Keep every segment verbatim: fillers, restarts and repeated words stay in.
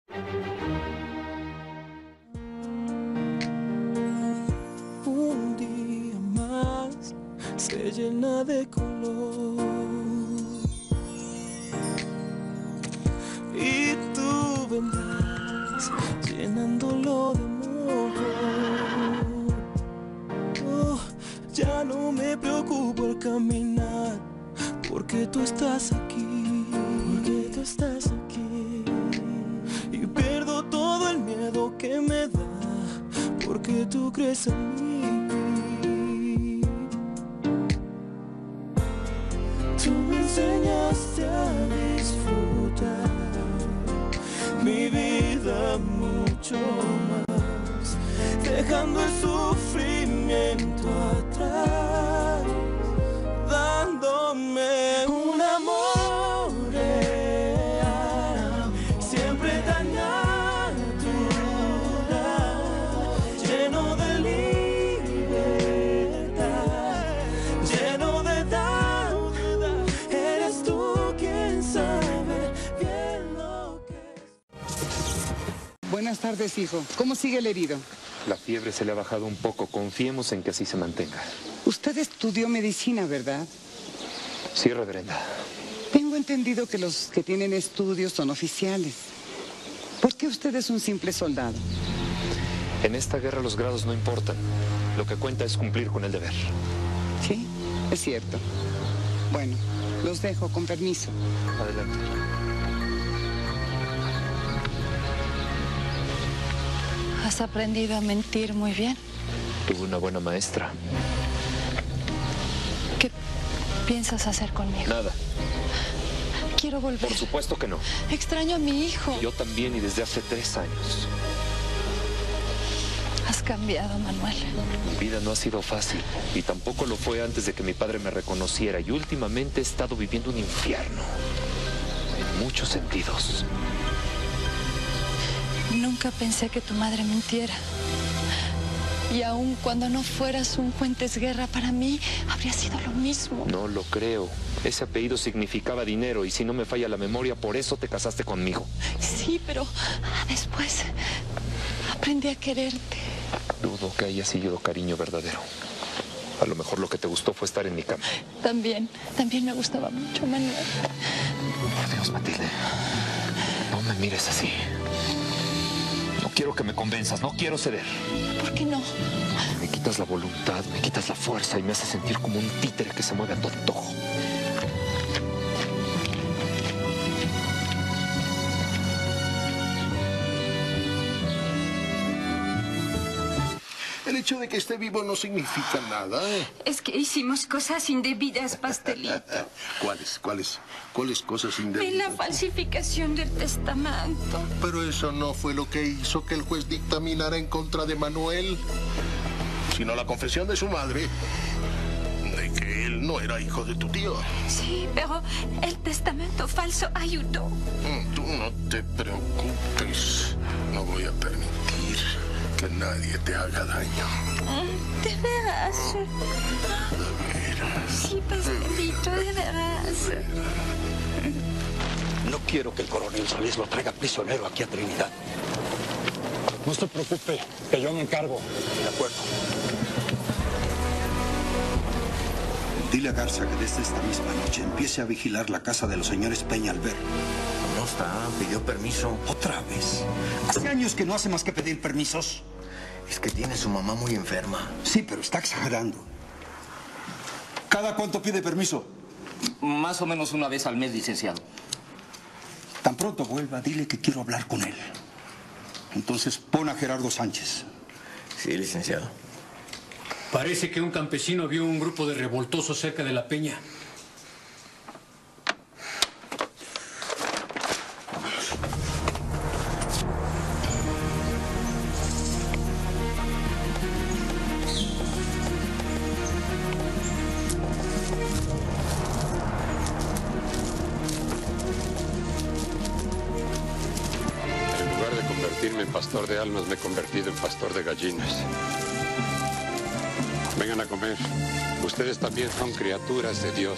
Un día más se llena de color y tú vendrás llenándolo de amor. Oh, ya no me preocupo al caminar, porque tú estás aquí, porque tú estás aquí. Y pierdo todo el miedo que me da, porque tú crees en mí. Tú me enseñaste a disfrutar mi vida mucho más, dejando el sufrimiento atrás, dándome un amor real, siempre tan natural, lleno de libertad, lleno de dar. Eres tú quien sabe bien lo que es. Buenas tardes, hijo. ¿Cómo sigue el herido? La fiebre se le ha bajado un poco. Confiemos en que así se mantenga. Usted estudió medicina, ¿verdad? Sí, reverenda. Tengo entendido que los que tienen estudios son oficiales. ¿Por qué usted es un simple soldado? En esta guerra los grados no importan. Lo que cuenta es cumplir con el deber. Sí, es cierto. Bueno, los dejo, con permiso. Adelante. Has aprendido a mentir muy bien. Tuve una buena maestra. ¿Qué piensas hacer conmigo? Nada. Quiero volver. Por supuesto que no. Extraño a mi hijo. Yo también, y desde hace tres años. Has cambiado, Manuel. Mi vida no ha sido fácil, y tampoco lo fue antes de que mi padre me reconociera, y últimamente he estado viviendo un infierno. En muchos sentidos. Nunca pensé que tu madre mintiera. Y aun cuando no fueras un Fuentes Guerra, para mí habría sido lo mismo. No lo creo. Ese apellido significaba dinero, y si no me falla la memoria, por eso te casaste conmigo. Sí, pero después aprendí a quererte. Dudo que haya sido cariño verdadero. A lo mejor lo que te gustó fue estar en mi cama. También, también me gustaba mucho, Manuel. Por Dios, Matilde. No me mires así. No quiero que me convenzas, no quiero ceder. ¿Por qué no? Me quitas la voluntad, me quitas la fuerza y me haces sentir como un títere que se mueve a tu antojo. El hecho de que esté vivo no significa nada. Es que hicimos cosas indebidas, pastelito. ¿Cuáles, cuáles, cuáles cosas indebidas? En la falsificación del testamento. Pero eso no fue lo que hizo que el juez dictaminara en contra de Manuel, sino la confesión de su madre de que él no era hijo de tu tío. Sí, pero el testamento falso ayudó. Tú no te preocupes. No voy a permitir que nadie te haga daño. ¿De veras? De veras. Sí, pastelito, de veras. No quiero que el coronel Solís lo traiga prisionero aquí a Trinidad. No se preocupe, que yo me encargo. De acuerdo. Dile a Garza que desde esta misma noche empiece a vigilar la casa de los señores Peñalver. No está, pidió permiso. ¿Otra vez? Hace años que no hace más que pedir permisos. Es que tiene su mamá muy enferma. Sí, pero está exagerando. ¿Cada cuánto pide permiso? Más o menos una vez al mes, licenciado. Tan pronto vuelva, dile que quiero hablar con él. Entonces pon a Gerardo Sánchez. Sí, licenciado. Parece que un campesino vio un grupo de revoltosos cerca de la peña. En pastor de almas me he convertido en pastor de gallinas. Vengan a comer. Ustedes también son criaturas de Dios.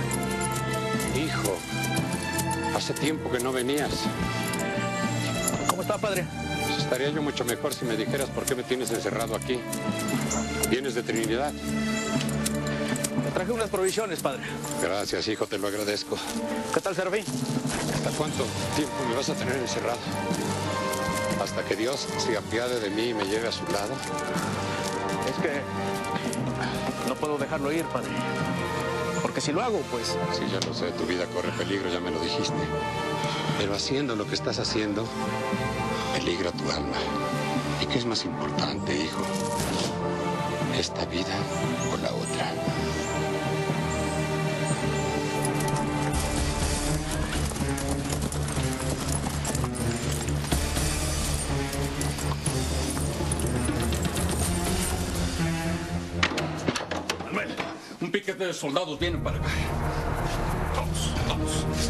Hijo, hace tiempo que no venías. está, padre? Pues estaría yo mucho mejor si me dijeras por qué me tienes encerrado aquí. ¿Vienes de Trinidad? Me traje unas provisiones, padre. Gracias, hijo, te lo agradezco. ¿Qué tal, Serafín? ¿Hasta cuánto tiempo me vas a tener encerrado? ¿Hasta que Dios se apiade de mí y me lleve a su lado? Es que no puedo dejarlo ir, padre. Porque si lo hago, pues... Sí, ya lo sé, tu vida corre peligro, ya me lo dijiste. Pero haciendo lo que estás haciendo, peligra tu alma. ¿Y qué es más importante, hijo? ¿Esta vida o la otra? Manuel, un piquete de soldados vienen para acá. Vamos, vamos.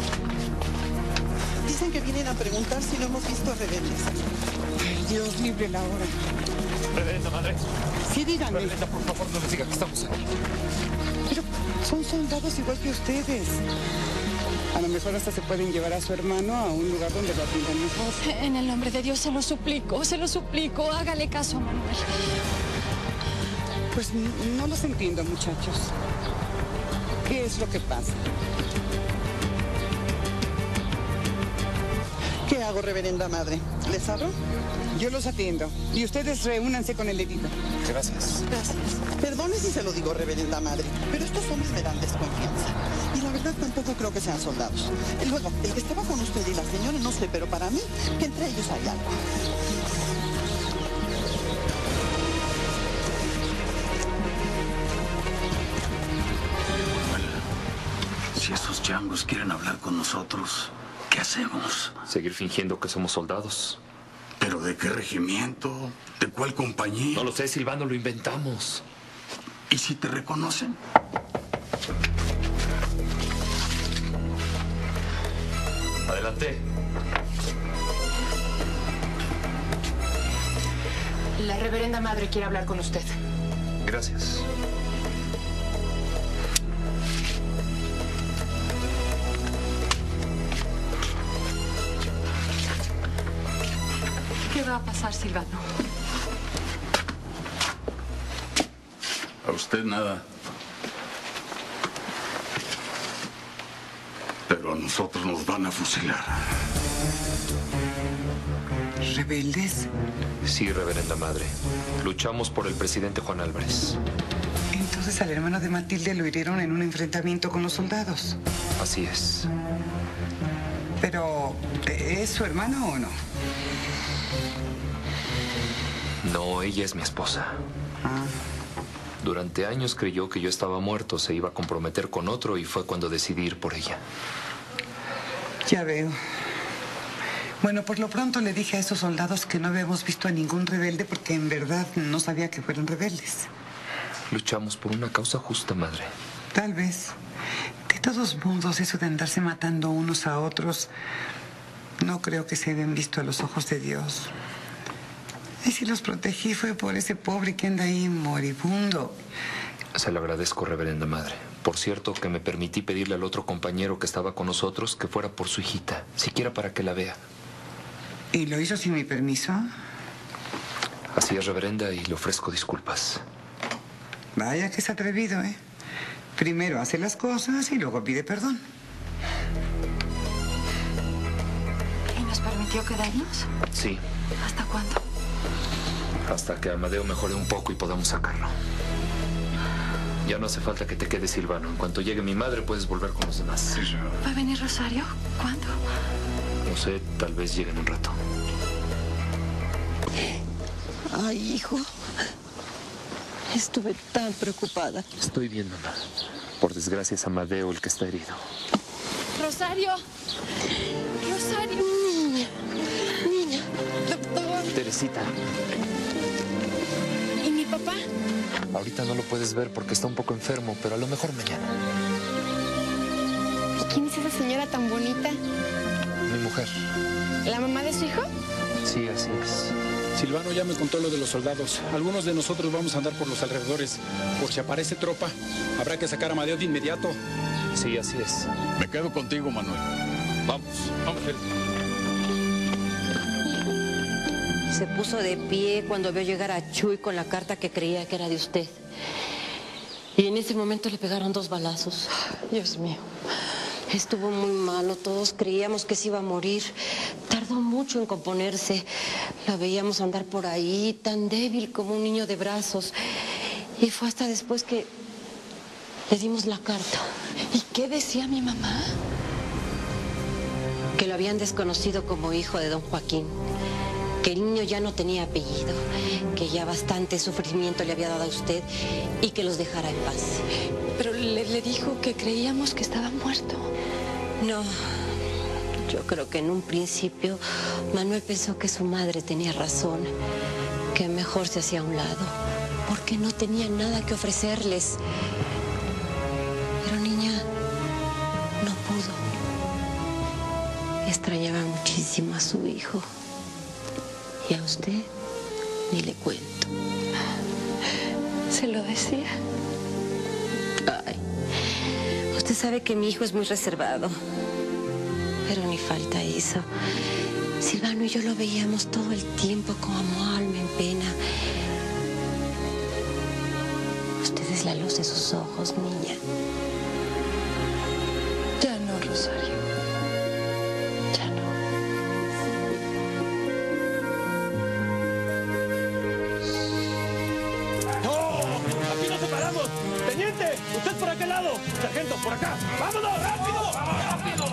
Dicen que vienen a preguntar si no hemos visto rebeldes. Ay, Dios, libre la hora. Reverenda madre. Sí, díganme. Reverenda, por favor, no les diga que estamos aquí. Pero son soldados igual que ustedes. A lo mejor hasta se pueden llevar a su hermano a un lugar donde lo atiendan mejor. En el nombre de Dios, se lo suplico, se lo suplico. Hágale caso a Manuel. Pues no los entiendo, muchachos. ¿Qué es lo que pasa? ¿Qué hago, reverenda madre? ¿Les abro? Yo los atiendo. Y ustedes reúnanse con el edicto. Gracias. Gracias. Perdone si se lo digo, reverenda madre, pero estos hombres me dan desconfianza. Y la verdad tampoco creo que sean soldados. Y luego, el que estaba con usted y la señora, no sé, pero para mí, que entre ellos hay algo. Si esos changos quieren hablar con nosotros, ¿qué hacemos? Seguir fingiendo que somos soldados. ¿Pero de qué regimiento? ¿De cuál compañía? No lo sé, Silvano, lo inventamos. ¿Y si te reconocen? Adelante. La reverenda madre quiere hablar con usted. Gracias. ¿Qué va a pasar, Silvano? A usted nada. Pero a nosotros nos van a fusilar. ¿Rebeldes? Sí, reverenda madre. Luchamos por el presidente Juan Álvarez. Entonces al hermano de Matilde lo hirieron en un enfrentamiento con los soldados. Así es. Pero, ¿es su hermano o no? No, ella es mi esposa. Ah. Durante años creyó que yo estaba muerto, se iba a comprometer con otro y fue cuando decidí ir por ella. Ya veo. Bueno, por lo pronto le dije a esos soldados que no habíamos visto a ningún rebelde porque en verdad no sabía que fueran rebeldes. Luchamos por una causa justa, madre. Tal vez. De todos modos, eso de andarse matando unos a otros, no creo que se hayan visto a los ojos de Dios. Y si los protegí fue por ese pobre que anda ahí moribundo. Se lo agradezco, reverenda madre. Por cierto, que me permití pedirle al otro compañero que estaba con nosotros que fuera por su hijita, siquiera para que la vea. ¿Y lo hizo sin mi permiso? Así es, reverenda, y le ofrezco disculpas. Vaya que es atrevido, ¿eh? Primero hace las cosas y luego pide perdón. ¿Y nos permitió quedarnos? Sí. ¿Hasta cuándo? Hasta que Amadeo mejore un poco y podamos sacarlo. Ya no hace falta que te quedes, Silvano. En cuanto llegue mi madre, puedes volver con los demás. ¿Va a venir Rosario? ¿Cuándo? No sé, tal vez llegue en un rato. Ay, hijo. Estuve tan preocupada. Estoy bien, mamá. Por desgracia es Amadeo el que está herido. ¡Rosario! ¡Rosario! Niña, niña, doctor. Teresita. ¿Y mi papá? Ahorita no lo puedes ver porque está un poco enfermo, pero a lo mejor mañana. ¿Y quién es esa señora tan bonita? Mi mujer. ¿La mamá de su hijo? Sí, así es. Silvano ya me contó lo de los soldados. Algunos de nosotros vamos a andar por los alrededores. Por si aparece tropa, habrá que sacar a Amadeo de inmediato. Sí, así es. Me quedo contigo, Manuel. Vamos, vamos, él. Se puso de pie cuando vio llegar a Chuy con la carta que creía que era de usted. Y en ese momento le pegaron dos balazos. Dios mío. Estuvo muy malo, todos creíamos que se iba a morir. Tardó mucho en componerse. La veíamos andar por ahí, tan débil como un niño de brazos. Y fue hasta después que le dimos la carta. ¿Y qué decía mi mamá? Que lo habían desconocido como hijo de don Joaquín. Que el niño ya no tenía apellido, que ya bastante sufrimiento le había dado a usted y que los dejara en paz. Pero le, le dijo que creíamos que estaba muerto. No, yo creo que en un principio Manuel pensó que su madre tenía razón, que mejor se hacía a un lado, porque no tenía nada que ofrecerles. Pero niña, no pudo. Extrañaba muchísimo a su hijo. Y a usted ni le cuento. ¿Se lo decía? Ay, usted sabe que mi hijo es muy reservado. Pero ni falta eso. Silvano y yo lo veíamos todo el tiempo como alma en pena. Usted es la luz de sus ojos, niña. Ya no, Rosario. Ya no. ¡Teniente! ¡Usted por aquel lado! ¡Sargento, por acá! ¡Vámonos! ¡Rápido! ¡Rápido!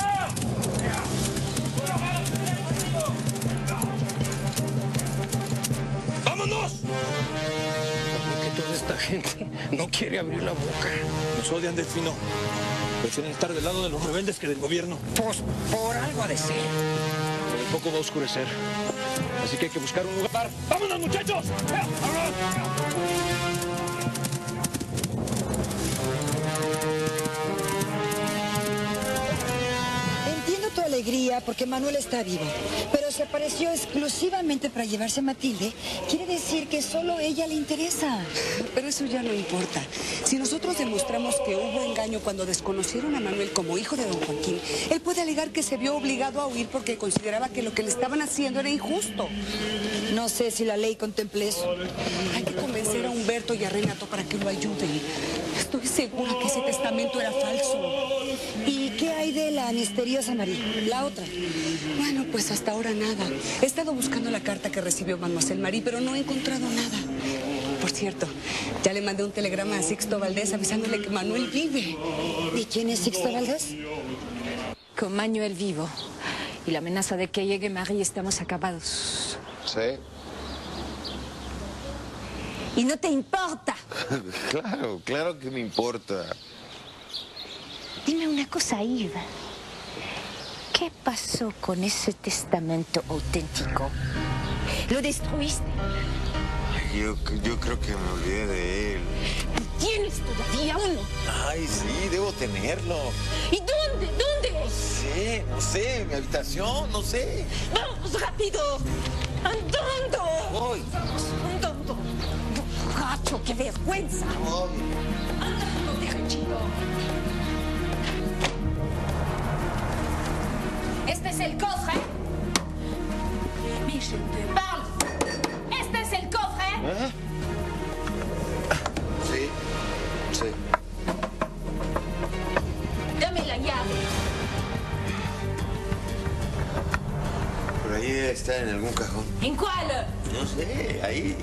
¡Vámonos! Porque toda esta gente no quiere abrir la boca. Nos odian, Delfino. Prefieren estar del lado de los rebeldes que del gobierno. Pues por algo ha de ser. Pero el poco va a oscurecer. Así que hay que buscar un lugar. ¡Vámonos, muchachos! ¡Vámonos! Alegría porque Manuel está vivo, pero se apareció exclusivamente para llevarse a Matilde. Quiere decir que solo ella le interesa. Pero eso ya no importa. Si nosotros demostramos que hubo engaño cuando desconocieron a Manuel como hijo de don Joaquín, él puede alegar que se vio obligado a huir porque consideraba que lo que le estaban haciendo era injusto. No sé si la ley contemple eso. Hay que convencer a Humberto y a Renato para que lo ayuden. Estoy segura que ese testamento era falso. ¿Y qué hay de la misteriosa María, la otra? Bueno, pues hasta ahora nada. He estado buscando la carta que recibió Mademoiselle Marie, pero no he encontrado nada. Por cierto, ya le mandé un telegrama a Sixto Valdés avisándole que Manuel vive. ¿Y quién es Sixto Valdés? Con Manuel vivo y la amenaza de que llegue Marie estamos acabados. Sí. ¿Y no te importa? Claro, claro que me importa. Dime una cosa, Iva. ¿Qué pasó con ese testamento auténtico? ¿Lo destruiste? Yo, yo creo que me olvidé de él. ¿Tienes todavía uno? Ay, sí, debo tenerlo. ¿Y dónde? ¿Dónde? No sé, no sé, en mi habitación, no sé. ¡Vamos, rápido! ¡Andando! Voy. ¡Vamos, andando! ¡Borracho, qué vergüenza! Voy. ¡Andando, derechito! Este es el cofre. Mais je te parle. Este es el cofre. ¿Eh? Sí, sí. Dame la llave. Por ahí debe estar en algún cajón. ¿En cuál? No sé, ahí.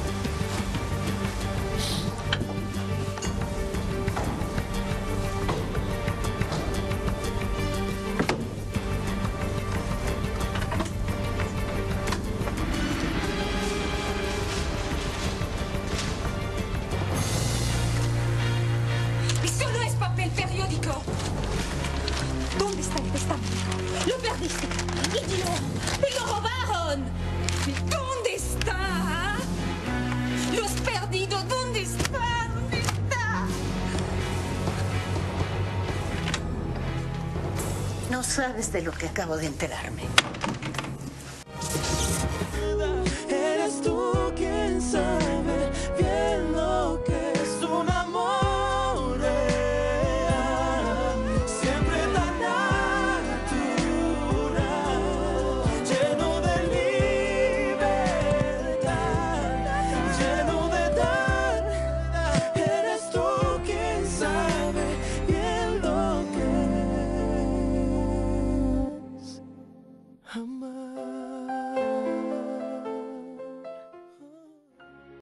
¿Dónde está el testamento? Lo perdiste. ¡Idiota! ¡Me lo robaron! ¿Dónde está? Lo has perdido. ¿Dónde está? ¿Dónde está? No sabes de lo que acabo de enterarme. Eres tú quien sabe bien lo que es un amor real, siempre tan natural, lleno de libertad. amar.